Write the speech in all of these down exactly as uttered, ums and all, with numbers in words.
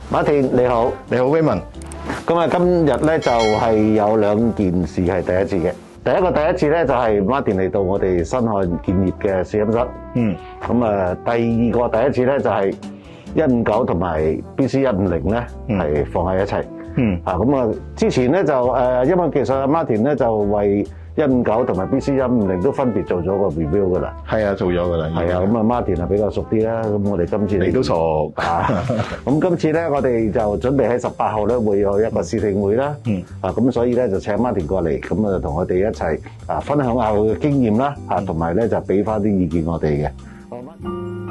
馬田你好， 你好 Raymond。 咁啊，今日咧就係有兩件事係第一次嘅。第一個第一次咧就係馬田嚟到我哋新漢建業嘅試音室。 嗯。 咁啊，第二個第一次咧就係一五九同埋 B C 一五零咧係放喺一齊。 嗯。 啊，咁啊，之前咧就誒，因為其實阿馬田咧就為一五九同埋 B C 一五零都分別做咗個 review 噶啦。 係啊，做咗噶啦。 係啊，咁啊，Martin係比較熟啲啦。咁我哋今次你都熟啊。咁今次咧，我哋就準備喺十八號咧會有一個試聽會啦。嗯。啊，咁所以咧就請 Martin 過嚟，咁啊同我哋一齊啊分享下佢嘅經驗啦。啊，同埋咧就俾翻啲意見我哋嘅。好嗎？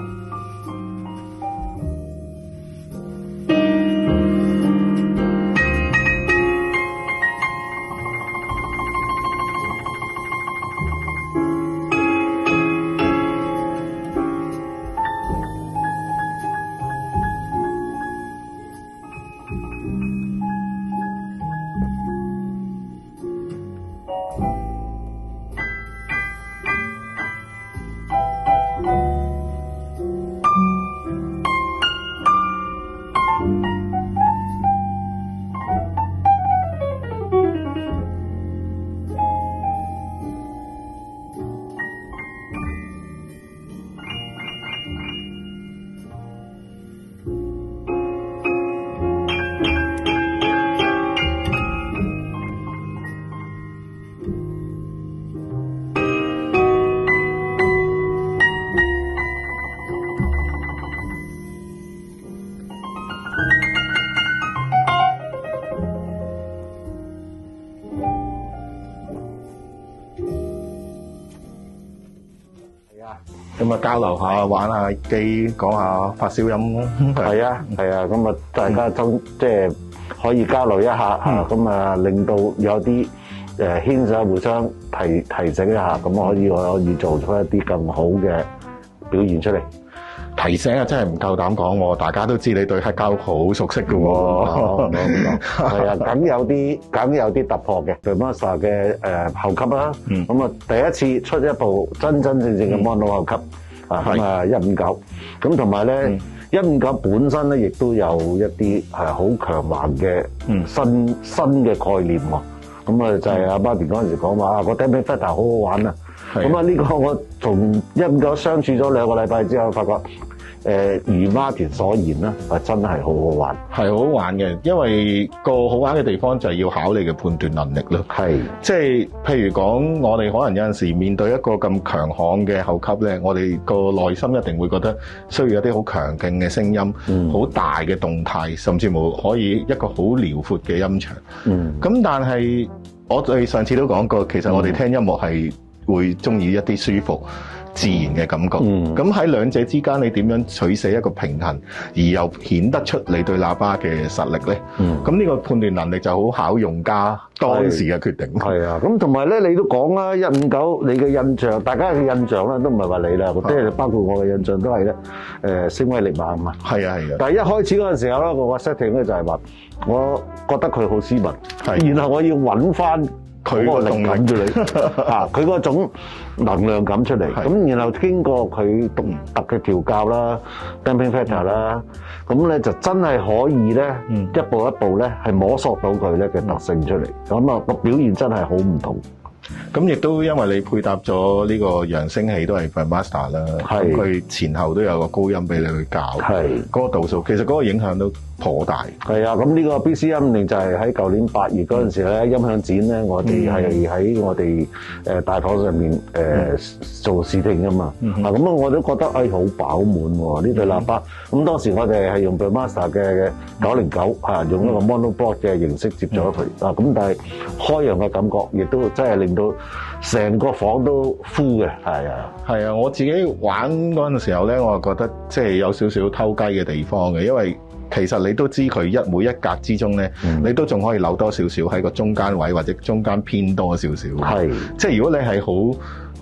咁啊，交流下，玩下機，講下發燒音咯。 係啊，係啊，咁啊，大家都即係可以交流一下啊，咁啊，令到有啲誒牽手互相提提醒一下，咁可以我可以做出一啲更好嘅表現出嚟。 提醒啊，真係唔夠膽講喎！大家都知你對黑膠好熟悉嘅喎。 係啊，梗有啲梗有啲突破嘅。Vermaster 嘅誒後級啦，咁啊第一次出一部真真正正嘅 mono 後級啊，咁啊一五九，咁同埋咧一五九本身咧亦都有一啲係好強橫嘅新新嘅概念喎。咁啊就係阿 Martin 嗰陣時講話個 damping factor 好好玩啊！咁啊呢個我同一五九相處咗兩個禮拜之後，發覺誒如 Martin 所言啦，啊真係好好玩， 係好好玩嘅。因為個好玩嘅地方就係要考你嘅判斷能力咯。係，即係譬如講，我哋可能有陣時面對一個咁強悍嘅後級咧，我哋個內心一定會覺得需要一啲好強勁嘅聲音，好、嗯、大嘅動態，甚至乎可以一個好遼闊嘅音場。嗯，咁但係我哋上次都講過，其實我哋聽音樂係會中意一啲舒服自然嘅感覺，咁喺兩者之間，你點樣取捨一個平衡，而又顯得出你對喇叭嘅實力咧？咁呢、嗯、個判斷能力就好考用家當時嘅決定。係啊，咁同埋咧，你都講啦，一五九你嘅印象，大家嘅印象咧都唔係話你啦，即係包括我嘅印象都係咧，誒聲威力猛啊嘛。係啊係啊。但係一開始嗰陣時候咧，我個 setting 咧就係話，我覺得佢好斯文，然後我要揾翻佢個力感出嚟，啊！佢嗰種能量感出嚟，咁然後經過佢獨特嘅調教啦、damping factor 啦，咁咧就真係可以咧一步一步咧係摸索到佢咧嘅特性出嚟，咁啊個表現真係好唔同。 咁亦都因為你配搭咗呢個揚聲器都係 Vermaster 啦，咁佢前後都有個高音俾你去校，嗰個度數其實嗰個影響都頗大。係啊，咁呢個 B C 一五零就係喺舊年八月嗰陣時咧，音響展咧，我哋係喺我哋誒大堂上面誒做試聽噶嘛。啊，咁啊我都覺得誒好飽滿喎呢對喇叭。咁當時我哋係用 Vermaster 嘅九零九嚇，用一個 mono block 嘅形式接咗佢啊。咁但係開揚嘅感覺亦都真係令到成個房都 full 嘅。係啊，係啊，我自己玩嗰陣時候咧，我係覺得即係有少少偷雞嘅地方嘅，因為其實你都知佢一每一格之中咧，嗯、你都仲可以扭多少少喺個中間位或者中間偏多少少。係，即係如果你係好好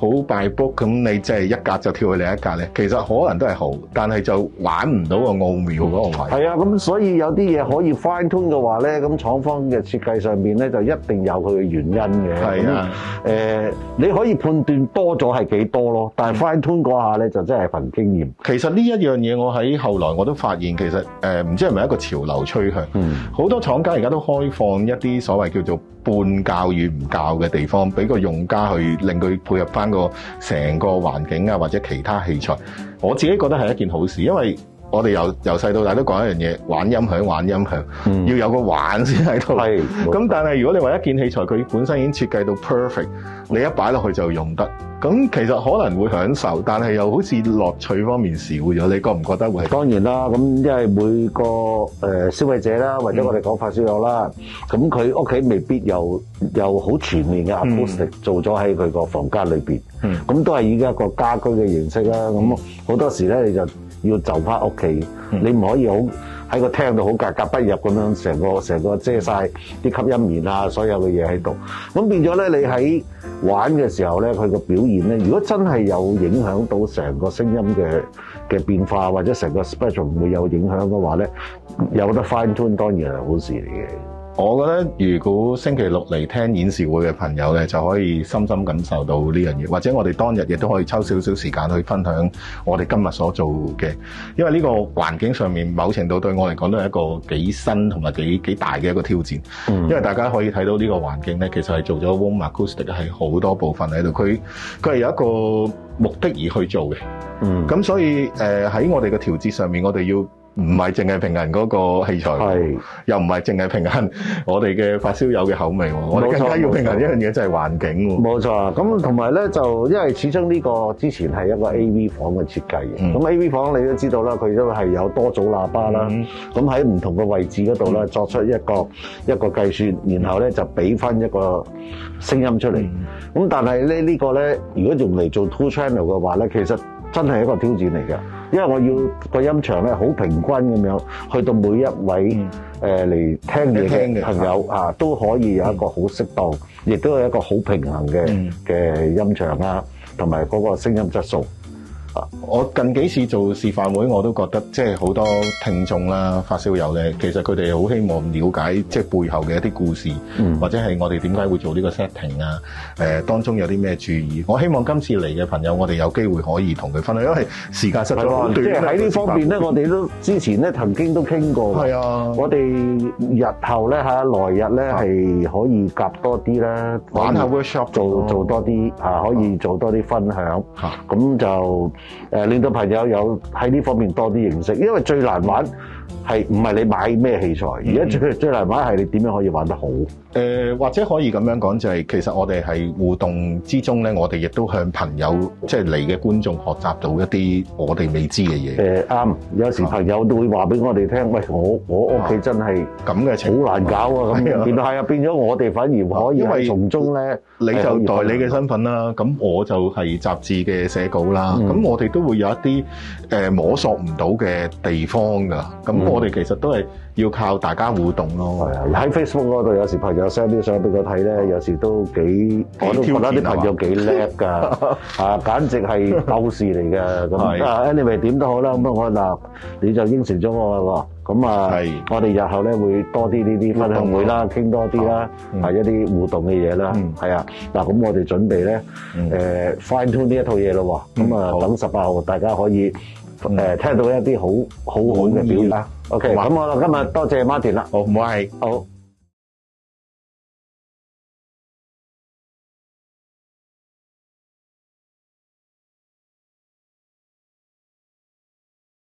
好 by book 咁，你即係一格就跳去另一格咧，其實可能都係好，但係就玩唔到個奧妙嗰個位。 係啊，咁所以有啲嘢可以 fine tune 嘅話咧，咁廠方嘅設計上邊咧就一定有佢嘅原因嘅。 係啊， 誒、呃，你可以判斷多咗係幾多咯，但係 fine tune 嗰下咧就真係憑經驗。 其實呢一樣嘢，我喺後來我都發現，其實誒唔、呃、知係咪一個潮流趨向，好、嗯、多廠家而家都開放一啲所謂叫做半教與唔教嘅地方，俾個用家去令佢配合翻個成個環境啊，或者其他器材。我自己覺得係一件好事，因為我哋由由細到大都講一樣嘢，玩音響，玩音響，嗯、要有個玩先喺度。係，咁但係如果你話一件器材佢本身已經設計到 perfect， 你一擺落去就用得。咁其實可能會享受，但係又好似樂趣方面少咗。你覺唔覺得會？當然啦，咁因為每個誒、呃、消費者啦，或者我哋講發燒友啦，咁佢屋企未必有有好全面嘅 acoustic、嗯、做咗喺佢個房間裏邊。咁、嗯、都係以一個家居嘅形式啦。咁好多時咧，你就要就翻屋企，你唔可以好喺個廳度好格格不入咁樣，成個成個遮晒啲吸音棉啊，所有嘅嘢喺度。咁變咗咧，你喺玩嘅時候咧，佢個表現咧，如果真係有影響到成個聲音嘅嘅變化，或者成個 spectrum 會有影響嘅話咧，有得 fine tune 當然係好事嚟嘅。我覺得如果星期六嚟聽演示會嘅朋友咧，就可以深深感受到呢樣嘢，或者我哋當日亦都可以抽少少時間去分享我哋今日所做嘅，因為呢個環境上面某程度對我嚟講都係一個幾新同埋幾幾大嘅一個挑戰。嗯，因為大家可以睇到呢個環境咧，其實係做咗 Warm Acoustic 係好多部分喺度，佢佢係有一個目的而去做嘅。嗯，咁所以誒喺、呃、我哋嘅調節上面，我哋要唔係淨係平衡嗰個器材，係又唔係淨係平衡我哋嘅發燒友嘅口味，我哋更加要平衡一樣嘢，就係環境。冇錯，咁同埋咧就因為始終呢個之前係一個 A V 房嘅設計嘅，咁、嗯、A V 房你都知道啦，佢都係有多組喇叭啦，咁喺唔同嘅位置嗰度咧作出一個一個計算，然後咧就俾翻一個聲音出嚟。咁、嗯、但係咧呢個咧，如果用嚟做 two channel 嘅話咧，其實真係一個挑戰嚟嘅。因為我要個音場咧好平均咁樣，去到每一位誒嚟、呃、聽嘢嘅朋友啊，都可以有一個好適當，亦、嗯、都有一個好平衡嘅嘅、嗯、音場啊，同埋嗰個聲音質素。我近幾次做示範會，我都覺得即係好多聽眾啦、發燒友咧，其實佢哋好希望了解即係背後嘅一啲故事，嗯、或者係我哋點解會做呢個 setting 啊？誒、呃，當中有啲咩注意？我希望今次嚟嘅朋友，我哋有機會可以同佢分享，因為時間實在好短。即係喺呢方面咧，我哋都之前咧曾經都傾過。係啊，我哋日後咧嚇來日咧係可以夾多啲啦，玩下 workshop 做做多啲嚇，可以做多啲分享。嚇、啊，咁就。誒令到朋友有喺呢方面多啲認識，因為最難玩係唔係你買咩器材，而家最最難玩係你點樣可以玩得好。誒、呃、或者可以咁樣講，就係、是、其實我哋係互動之中咧，我哋亦都向朋友即係嚟嘅觀眾學習到一啲我哋未知嘅嘢。誒啱，有時朋友都會話俾我哋聽，喂，我我屋企真係咁嘅情況好難搞啊！咁變係啊，變咗我哋反而可以喺從中咧，你就代理嘅身份啦，咁我就係雜誌嘅寫稿啦，咁、嗯、我哋都會有一啲誒摸索唔到嘅地方㗎，咁、嗯、我哋其實都係要靠大家互動咯。係啊，喺 Facebook 嗰度有時朋友 send 啲相俾我睇咧，有時都幾，我都覺得啲朋友幾叻㗎，啊，簡直係鬥士嚟嘅。咁啊 anyway 點都好啦，咁我嗱你就應承咗我喎。咁啊，我哋日後咧會多啲呢啲分享會啦，傾多啲啦，係、嗯、一啲互動嘅嘢啦，係、嗯、啊。嗱，咁我哋準備咧，誒、嗯呃、fine tune 呢一套嘢咯喎，咁、嗯、啊等十八號大家可以誒、嗯呃、聽到一啲好好好嘅表演啦。OK，咁我哋今日多謝 Martin 啦，好唔該，好。